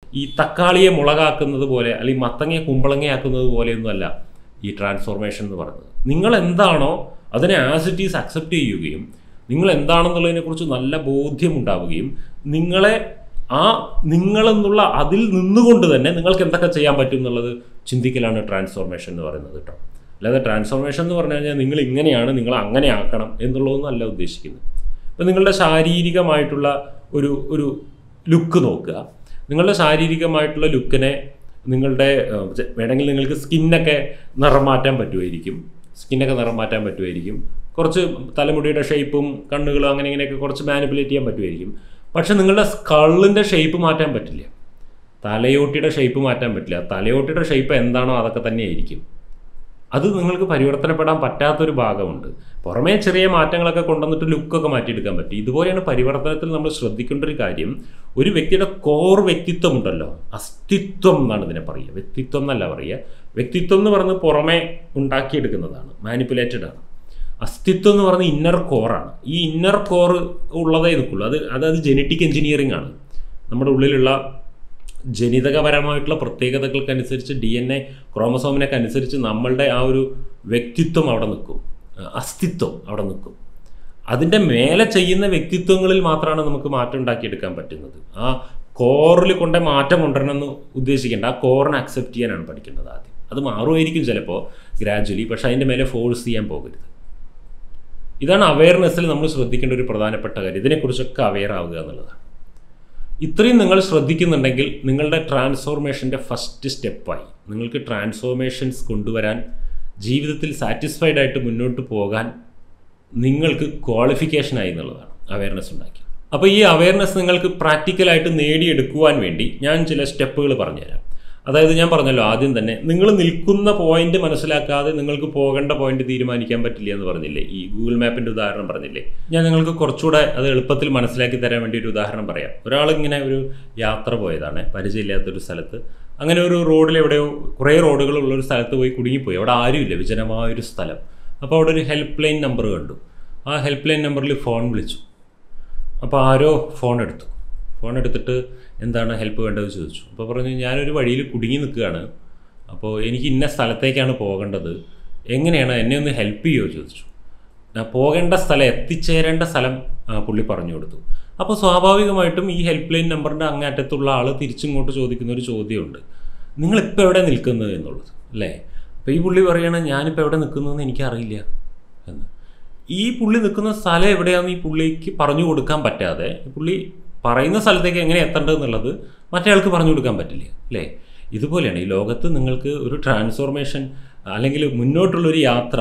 ഈ തക്കാളിയെ മുളകാക്കുന്നത് പോലെ അല്ലെങ്കിൽ മത്തങ്ങയെ കുമ്പളങ്ങയാക്കുന്നത് പോലെയൊന്നുമല്ല ഈ ട്രാൻസ്ഫോർമേഷൻ എന്ന് പറയുന്നത്. നിങ്ങൾ എന്താണോ അതിനെ ആസ് ഇറ്റ് ഈസ് അക്സെപ്റ്റ് ചെയ്യുകയും നിങ്ങൾ എന്താണെന്നുള്ളതിനെക്കുറിച്ച് നല്ല ബോധ്യമുണ്ടാവുകയും നിങ്ങളെന്നുള്ള അതിൽ നിന്നുകൊണ്ട് തന്നെ നിങ്ങൾക്ക് എന്തൊക്കെ ചെയ്യാൻ പറ്റും എന്നുള്ളത് ചിന്തിക്കലാണ് ട്രാൻസ്ഫോർമേഷൻ എന്ന് പറയുന്നത് കേട്ടോ. അല്ലാതെ ട്രാൻസ്ഫോർമേഷൻ എന്ന് പറഞ്ഞു കഴിഞ്ഞാൽ നിങ്ങൾ ഇങ്ങനെയാണ്, നിങ്ങൾ അങ്ങനെ ആക്കണം എന്നുള്ളതൊന്നും അല്ല ഉദ്ദേശിക്കുന്നത്. ഇപ്പം നിങ്ങളുടെ ശാരീരികമായിട്ടുള്ള ഒരു ലുക്ക് നോക്കുക. നിങ്ങളുടെ ശാരീരികമായിട്ടുള്ള ലുക്കിനെ വേണമെങ്കിൽ നിങ്ങൾക്ക് സ്കിന്നൊക്കെ നിറം മാറ്റാൻ പറ്റുമായിരിക്കും. കുറച്ച് തലമുടിയുടെ ഷേപ്പും കണ്ണുകളും അങ്ങനെ ഇങ്ങനെയൊക്കെ കുറച്ച് മാനിപ്പുലേറ്റ് ചെയ്യാൻ പറ്റുമായിരിക്കും. പക്ഷെ നിങ്ങളുടെ സ്കള്ളിൻ്റെ ഷേപ്പ് മാറ്റാൻ പറ്റില്ല, തലയോട്ടിയുടെ ഷേപ്പ് മാറ്റാൻ പറ്റില്ല. തലയോട്ടിയുടെ ഷേപ്പ് എന്താണോ അതൊക്കെ തന്നെയായിരിക്കും. അത് നിങ്ങൾക്ക് പരിവർത്തനപ്പെടാൻ പറ്റാത്തൊരു ഭാഗമുണ്ട്. പുറമേ ചെറിയ മാറ്റങ്ങളൊക്കെ കൊണ്ടുവന്നിട്ട് ലുക്കൊക്കെ മാറ്റിയെടുക്കാൻ പറ്റും. ഇതുപോലെയാണ് പരിവർത്തനത്തിൽ നമ്മൾ ശ്രദ്ധിക്കേണ്ട ഒരു കാര്യം. ഒരു വ്യക്തിയുടെ കോർ വ്യക്തിത്വം ഉണ്ടല്ലോ, അസ്തിത്വം എന്നാണ് ഇതിനെ പറയുക, വ്യക്തിത്വം എന്നല്ല പറയുക. വ്യക്തിത്വം എന്ന് പറയുന്നത് പുറമേ ഉണ്ടാക്കിയെടുക്കുന്നതാണ്, മാനിപ്പുലേറ്റഡ് ആണ്. അസ്തിത്വം എന്ന് പറയുന്നത് ഇന്നർ കോറാണ്. ഈ ഇന്നർ കോർ ഉള്ളതേ നിൽക്കുള്ളൂ. അത് ജെനറ്റിക് എഞ്ചിനീയറിംഗ് ആണ്. നമ്മുടെ ഉള്ളിലുള്ള ജനിതകപരമായിട്ടുള്ള പ്രത്യേകതകൾക്കനുസരിച്ച് DNA ക്രോമസോമിനൊക്കെ അനുസരിച്ച് നമ്മളുടെ ആ ഒരു വ്യക്തിത്വം അവിടെ നിൽക്കും, അസ്തിത്വം അവിടെ നിൽക്കും. അതിൻ്റെ മേലെ ചെയ്യുന്ന വ്യക്തിത്വങ്ങളിൽ മാത്രമാണ് നമുക്ക് മാറ്റം ഉണ്ടാക്കിയെടുക്കാൻ പറ്റുന്നത്. ആ കോറിൽ കൊണ്ട് മാറ്റം കൊണ്ടുവരണമെന്ന് ഉദ്ദേശിക്കേണ്ട, ആ കോറിനെ അക്സെപ്റ്റ് ചെയ്യാനാണ് പഠിക്കേണ്ടത് ആദ്യം. അത് മാറുമായിരിക്കും ചിലപ്പോൾ ഗ്രാജ്വലി, പക്ഷേ അതിൻ്റെ മേലെ ഫോഴ്സ് ചെയ്യാൻ പോകരുത്. ഇതാണ് അവെയർനെസ്സിൽ നമ്മൾ ശ്രദ്ധിക്കേണ്ട ഒരു പ്രധാനപ്പെട്ട കാര്യം. ഇതിനെക്കുറിച്ചൊക്കെ അവെയർ ആവുക എന്നുള്ളതാണ്. ഇത്രയും നിങ്ങൾ ശ്രദ്ധിക്കുന്നുണ്ടെങ്കിൽ നിങ്ങളുടെ ട്രാൻസ്ഫോർമേഷൻ്റെ ഫസ്റ്റ് സ്റ്റെപ്പായി. നിങ്ങൾക്ക് ട്രാൻസ്ഫോർമേഷൻസ് കൊണ്ടുവരാൻ, ജീവിതത്തിൽ സാറ്റിസ്ഫൈഡ് ആയിട്ട് മുന്നോട്ട് പോകാൻ നിങ്ങൾക്ക് ക്വാളിഫിക്കേഷനായി എന്നുള്ളതാണ് അവെയർനെസ് ഉണ്ടാക്കി. അപ്പോൾ ഈ അവെയർനെസ് നിങ്ങൾക്ക് പ്രാക്ടിക്കലായിട്ട് നേടിയെടുക്കുവാൻ വേണ്ടി ഞാൻ ചില സ്റ്റെപ്പുകൾ പറഞ്ഞുതരാം. അതായത് ഞാൻ പറഞ്ഞല്ലോ ആദ്യം തന്നെ, നിങ്ങൾ നിൽക്കുന്ന പോയിന്റ് മനസ്സിലാക്കാതെ നിങ്ങൾക്ക് പോകേണ്ട പോയിന്റ് തീരുമാനിക്കാൻ പറ്റില്ല എന്ന് പറഞ്ഞില്ലേ, ഈ ഗൂഗിൾ മാപ്പിൻ്റെ ഉദാഹരണം പറഞ്ഞില്ലേ. ഞാൻ നിങ്ങൾക്ക് കുറച്ചുകൂടെ അത് എളുപ്പത്തിൽ മനസ്സിലാക്കി തരാൻ വേണ്ടി ഒരു ഉദാഹരണം പറയാം. ഒരാളിങ്ങനെ ഒരു യാത്ര പോയതാണ് പരിചയമില്ലാത്തൊരു സ്ഥലത്ത്. അങ്ങനെ ഒരു റോഡിൽ എവിടെയോ കുറേ റോഡുകളുള്ളൊരു സ്ഥലത്ത് പോയി കുടുങ്ങിപ്പോയി. അവിടെ ആരുമില്ല, വിജനമായൊരു സ്ഥലം. അപ്പോൾ അവിടെ ഒരു ഹെൽപ്പ് ലൈൻ നമ്പർ കണ്ടു. ആ ഹെൽപ്പ് ലൈൻ നമ്പറിൽ ഫോൺ വിളിച്ചു. അപ്പോൾ ആരോ ഫോൺ എടുത്തിട്ട് എന്താണ് ഹെൽപ്പ് വേണ്ടത് ചോദിച്ചു. അപ്പോൾ പറഞ്ഞു, ഞാനൊരു വഴിയിൽ കുടുങ്ങി നിൽക്കുകയാണ്, അപ്പോൾ എനിക്ക് ഇന്ന സ്ഥലത്തേക്കാണ് പോകേണ്ടത്, എങ്ങനെയാണ് എന്നെ ഒന്ന് ഹെൽപ്പ് ചെയ്യുമോ ചോദിച്ചു. പോകേണ്ട സ്ഥലം, എത്തിച്ചേരേണ്ട സ്ഥലം പുള്ളി പറഞ്ഞു കൊടുത്തു. അപ്പോൾ സ്വാഭാവികമായിട്ടും ഈ ഹെൽപ്പ് ലൈൻ നമ്പറിൻ്റെ അങ്ങേറ്റത്തുള്ള ആൾ തിരിച്ചിങ്ങോട്ട് ചോദിക്കുന്ന ഒരു ചോദ്യമുണ്ട്, നിങ്ങളിപ്പോൾ എവിടെ നിൽക്കുന്നത് എന്നുള്ളത് അല്ലേ. അപ്പോൾ ഈ പുള്ളി പറയുകയാണ്, ഞാനിപ്പോൾ എവിടെ നിൽക്കുന്നതെന്ന് എനിക്കറിയില്ല എന്ന്. ഈ പുള്ളി നിൽക്കുന്ന സ്ഥലം എവിടെയാണെന്ന് ഈ പുള്ളിക്ക് പറഞ്ഞു കൊടുക്കാൻ പറ്റാതെ, പുള്ളി പറയുന്ന സ്ഥലത്തേക്ക് എങ്ങനെ എത്തേണ്ടതെന്നുള്ളത് മറ്റേ ആൾക്ക് പറഞ്ഞു കൊടുക്കാൻ പറ്റില്ല അല്ലേ. ഇതുപോലെയാണ് ഈ ലോകത്ത് നിങ്ങൾക്ക് ഒരു ട്രാൻസ്ഫോർമേഷൻ അല്ലെങ്കിൽ മുന്നോട്ടുള്ളൊരു യാത്ര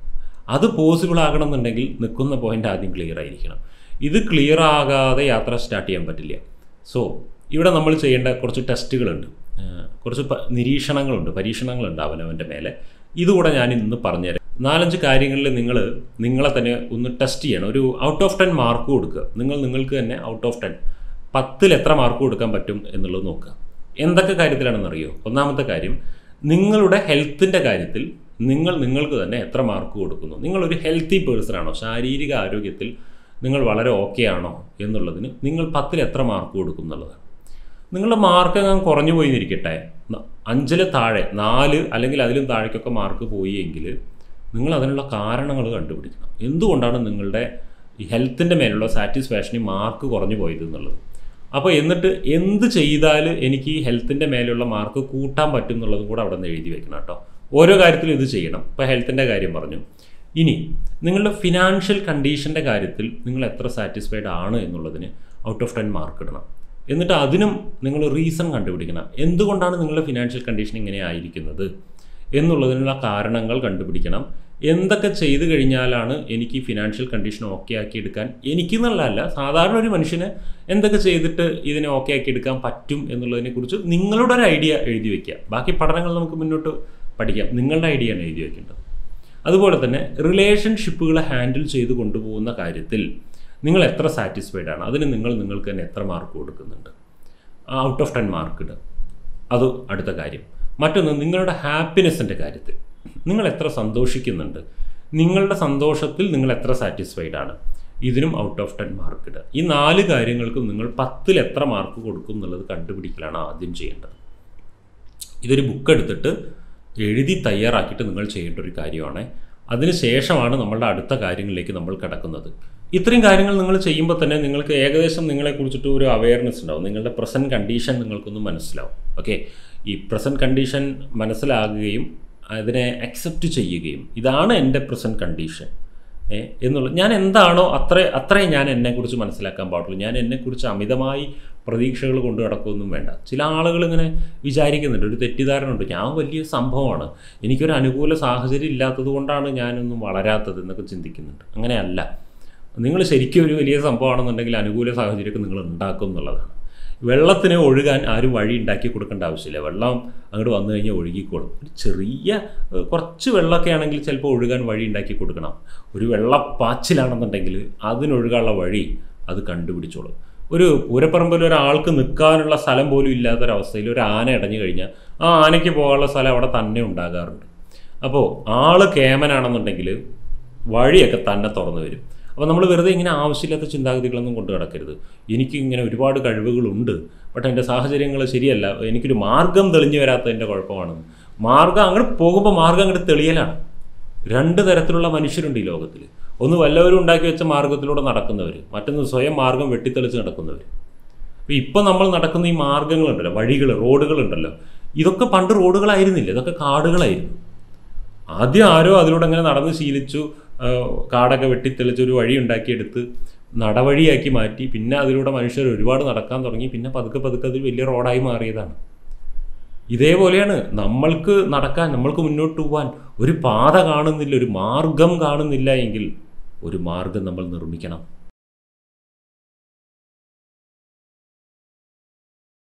അത് പോസിബിൾ ആകണമെന്നുണ്ടെങ്കിൽ നിൽക്കുന്ന പോയിൻ്റ് ആദ്യം ക്ലിയർ ആയിരിക്കണം. ഇത് ക്ലിയർ ആകാതെ യാത്ര സ്റ്റാർട്ട് ചെയ്യാൻ പറ്റില്ല. സോ ഇവിടെ നമ്മൾ ചെയ്യേണ്ട കുറച്ച് ടെസ്റ്റുകളുണ്ട്, കുറച്ച് പരീക്ഷണങ്ങളുണ്ട് അവനവൻ്റെ മേലെ. ഇതുകൂടെ ഞാൻ ഇന്ന് പറഞ്ഞുതരാം. 4-5 കാര്യങ്ങളിൽ നിങ്ങളെ തന്നെ ഒന്ന് ടെസ്റ്റ് ചെയ്യണം. ഒരു ഔട്ട് ഓഫ് 10 മാർക്ക് കൊടുക്കുക. നിങ്ങൾക്ക് തന്നെ ഔട്ട് ഓഫ് 10 10ൽ എത്ര മാർക്ക് കൊടുക്കാൻ പറ്റും എന്നുള്ളത് നോക്കുക. എന്തൊക്കെ കാര്യത്തിലാണെന്നറിയോ? ഒന്നാമത്തെ കാര്യം, നിങ്ങളുടെ ഹെൽത്തിൻ്റെ കാര്യത്തിൽ നിങ്ങൾക്ക് തന്നെ എത്ര മാർക്ക് കൊടുക്കുന്നു. നിങ്ങളൊരു ഹെൽത്തി പേഴ്സൺ ആണോ, ശാരീരിക ആരോഗ്യത്തിൽ നിങ്ങൾ വളരെ ഓക്കെ ആണോ എന്നുള്ളതിന് നിങ്ങൾ 10ൽ എത്ര മാർക്ക് കൊടുക്കും എന്നുള്ളതാണ്. നിങ്ങളുടെ മാർക്ക് ഞാൻ കുറഞ്ഞു പോയി എന്നിരിക്കട്ടെ, 5ൽ താഴെ 4 അല്ലെങ്കിൽ അതിലും താഴേക്കൊക്കെ മാർക്ക് പോയി എങ്കിൽ നിങ്ങൾ അതിനുള്ള കാരണങ്ങൾ കണ്ടുപിടിക്കണം. എന്തുകൊണ്ടാണ് നിങ്ങളുടെ ഈ ഹെൽത്തിൻ്റെ മേലുള്ള സാറ്റിസ്ഫാക്ഷന് മാർക്ക് കുറഞ്ഞു പോയത് എന്നുള്ളത്. അപ്പോൾ എന്നിട്ട് എന്ത് ചെയ്താൽ എനിക്ക് ഈ ഹെൽത്തിൻ്റെ മേലുള്ള മാർക്ക് കൂട്ടാൻ പറ്റും എന്നുള്ളതും കൂടെ അവിടെ നിന്ന് എഴുതി വെക്കണം കേട്ടോ. ഓരോ കാര്യത്തിലും ഇത് ചെയ്യണം. ഇപ്പോൾ ഹെൽത്തിൻ്റെ കാര്യം പറഞ്ഞു. ഇനി നിങ്ങളുടെ ഫിനാൻഷ്യൽ കണ്ടീഷൻ്റെ കാര്യത്തിൽ നിങ്ങൾ എത്ര സാറ്റിസ്ഫൈഡ് ആണ് എന്നുള്ളതിന് ഔട്ട് ഓഫ് 10 മാർക്ക് ഇടണം. എന്നിട്ട് അതിനും നിങ്ങൾ റീസൺ കണ്ടുപിടിക്കണം. എന്തുകൊണ്ടാണ് നിങ്ങളുടെ ഫിനാൻഷ്യൽ കണ്ടീഷൻ ഇങ്ങനെ ആയിരിക്കുന്നത് എന്നുള്ളതിനുള്ള കാരണങ്ങൾ കണ്ടുപിടിക്കണം. എന്തൊക്കെ ചെയ്തു കഴിഞ്ഞാലാണ് എനിക്ക് ഈ ഫിനാൻഷ്യൽ കണ്ടീഷൻ ഓക്കെ ആക്കി എടുക്കാൻ, എനിക്കെന്നുള്ളതല്ല സാധാരണ ഒരു മനുഷ്യന് എന്തൊക്കെ ചെയ്തിട്ട് ഇതിനെ ഓക്കെ ആക്കി എടുക്കാൻ പറ്റും എന്നുള്ളതിനെക്കുറിച്ച് നിങ്ങളുടെ ഒരു ഐഡിയ എഴുതി വയ്ക്കുക. ബാക്കി പഠനങ്ങൾ നമുക്ക് മുന്നോട്ട് പഠിക്കാം. നിങ്ങളുടെ ഐഡിയ ആണ് എഴുതി വയ്ക്കേണ്ടത്. അതുപോലെ തന്നെ റിലേഷൻഷിപ്പുകളെ ഹാൻഡിൽ ചെയ്ത് കൊണ്ടുപോകുന്ന കാര്യത്തിൽ നിങ്ങൾ എത്ര സാറ്റിസ്ഫൈഡ് ആണ്, അതിന് നിങ്ങൾക്ക് തന്നെ എത്ര മാർക്ക് കൊടുക്കുന്നുണ്ട്. ഔട്ട് ഓഫ് 10 മാർക്ക് ഇടുക. അത് അടുത്ത കാര്യം. മറ്റൊന്ന്, നിങ്ങളുടെ ഹാപ്പിനെസ്സിൻ്റെ കാര്യത്തിൽ നിങ്ങൾ എത്ര സന്തോഷിക്കുന്നുണ്ട്, നിങ്ങളുടെ സന്തോഷത്തിൽ നിങ്ങൾ എത്ര സാറ്റിസ്ഫൈഡ് ആണ്. ഇതിനും ഔട്ട് ഓഫ് 10 മാർക്ക് ഇടുക. ഈ 4 കാര്യങ്ങൾക്കും നിങ്ങൾ 10-ൽ എത്ര മാർക്ക് കൊടുക്കും എന്നുള്ളത് കണ്ടുപിടിക്കലാണ് ആദ്യം ചെയ്യേണ്ടത്. ഇതൊരു ബുക്ക് എടുത്തിട്ട് എഴുതി തയ്യാറാക്കിയിട്ട് നിങ്ങൾ ചെയ്യേണ്ട ഒരു കാര്യമാണ്. അതിനുശേഷമാണ് നമ്മളുടെ അടുത്ത കാര്യങ്ങളിലേക്ക് നമ്മൾ കിടക്കുന്നത്. ഇത്രയും കാര്യങ്ങൾ നിങ്ങൾ ചെയ്യുമ്പോൾ തന്നെ നിങ്ങൾക്ക് ഏകദേശം നിങ്ങളെക്കുറിച്ചിട്ട് ഒരു അവയർനെസ് ഉണ്ടാവും. നിങ്ങളുടെ പ്രസൻറ്റ് കണ്ടീഷൻ നിങ്ങൾക്കൊന്ന് മനസ്സിലാവും. ഓക്കെ, ഈ പ്രസൻറ്റ് കണ്ടീഷൻ മനസ്സിലാകുകയും അതിനെ അക്സെപ്റ്റ് ചെയ്യുകയും, ഇതാണ് എൻ്റെ പ്രസൻറ്റ് കണ്ടീഷൻ എന്നുള്ളത്. ഞാൻ എന്താണോ അത്രേ ഞാൻ എന്നെക്കുറിച്ച് മനസ്സിലാക്കാൻ പാടുള്ളൂ. ഞാൻ എന്നെക്കുറിച്ച് അമിതമായി പ്രതീക്ഷകൾ കൊണ്ട് നടക്കുകയൊന്നും വേണ്ട. ചില ആളുകൾ ഇങ്ങനെ വിചാരിക്കുന്നുണ്ട്, ഒരു തെറ്റിദ്ധാരണയുണ്ട്, ഞാൻ വലിയ സംഭവമാണ്, എനിക്കൊരു അനുകൂല സാഹചര്യം ഇല്ലാത്തത് കൊണ്ടാണ് ഞാനൊന്നും വളരാത്തത് എന്നൊക്കെ ചിന്തിക്കുന്നുണ്ട്. അങ്ങനെയല്ല. നിങ്ങൾ ശരിക്കും ഒരു വലിയ സംഭവമാണെന്നുണ്ടെങ്കിൽ അനുകൂല സാഹചര്യമൊക്കെ നിങ്ങൾ ഉണ്ടാക്കും എന്നുള്ളതാണ്. വെള്ളത്തിന് ഒഴുകാൻ ആരും വഴി ഉണ്ടാക്കി കൊടുക്കേണ്ട ആവശ്യമില്ല. വെള്ളം അങ്ങോട്ട് വന്നു കഴിഞ്ഞാൽ ഒഴുകിക്കോളും. ഒരു ചെറിയ കുറച്ച് വെള്ളമൊക്കെ ആണെങ്കിൽ ചിലപ്പോൾ ഒഴുകാൻ വഴി ഉണ്ടാക്കി കൊടുക്കണം. ഒരു വെള്ളപ്പാച്ചിലാണെന്നുണ്ടെങ്കിൽ അതിനൊഴുകാനുള്ള വഴി അത് കണ്ടുപിടിച്ചോളും. ഒരു പൂരപ്പറമ്പിൽ ഒരാൾക്ക് നിൽക്കാനുള്ള സ്ഥലം പോലും ഇല്ലാത്തൊരവസ്ഥയിൽ ഒരു ആന ഇടഞ്ഞു കഴിഞ്ഞാൽ ആ ആനയ്ക്ക് പോകാനുള്ള സ്ഥലം അവിടെ തന്നെ ഉണ്ടാകാറുണ്ട്. അപ്പോൾ ആൾ കേമനാണെന്നുണ്ടെങ്കിൽ വഴിയൊക്കെ തന്നെ തുറന്നു വരും. അപ്പോൾ നമ്മൾ വെറുതെ ഇങ്ങനെ ആവശ്യമില്ലാത്ത ചിന്താഗതികളൊന്നും കൊണ്ട് കിടക്കരുത്. എനിക്ക് ഇങ്ങനെ ഒരുപാട് കഴിവുകളുണ്ട്, ബട്ട് എൻ്റെ സാഹചര്യങ്ങൾ ശരിയല്ല, എനിക്കൊരു മാർഗം തെളിഞ്ഞു വരാത്തതിൻ്റെ കുഴപ്പമാണ്. മാർഗം അങ്ങോട്ട് പോകുമ്പോൾ മാർഗം അങ്ങോട്ട് തെളിയലാണ്. 2 തരത്തിലുള്ള മനുഷ്യരുണ്ട് ഈ ലോകത്തിൽ. ഒന്ന് വല്ലവരും ഉണ്ടാക്കി വെച്ച മാർഗത്തിലൂടെ നടക്കുന്നവർ, മറ്റൊന്ന് സ്വയം മാർഗം വെട്ടിത്തെളിച്ച് നടക്കുന്നവർ. അപ്പോൾ ഇപ്പോൾ നമ്മൾ നടക്കുന്ന ഈ മാർഗങ്ങളുണ്ടല്ലോ, വഴികൾ, റോഡുകളുണ്ടല്ലോ, ഇതൊക്കെ പണ്ട് റോഡുകളായിരുന്നില്ല, ഇതൊക്കെ കാടുകളായിരുന്നു. ആദ്യം ആരോ അതിലൂടെ അങ്ങനെ നടന്ന് ശീലിച്ചു, കാടൊക്കെ വെട്ടിത്തെളിച്ച് ഒരു വഴി ഉണ്ടാക്കിയെടുത്ത് നടവഴിയാക്കി മാറ്റി. പിന്നെ അതിലൂടെ മനുഷ്യർ ഒരുപാട് നടക്കാൻ തുടങ്ങി. പിന്നെ പതുക്കെ പതുക്കെ അത് വലിയ റോഡായി മാറിയതാണ്. ഇതേപോലെയാണ് നമ്മൾക്ക് നടക്കാൻ, നമ്മൾക്ക് മുന്നോട്ട് പോകാൻ ഒരു പാത കാണുന്നില്ല, ഒരു മാർഗം കാണുന്നില്ല എങ്കിൽ ഒരു മാർഗം നമ്മൾ നിർമ്മിക്കണം.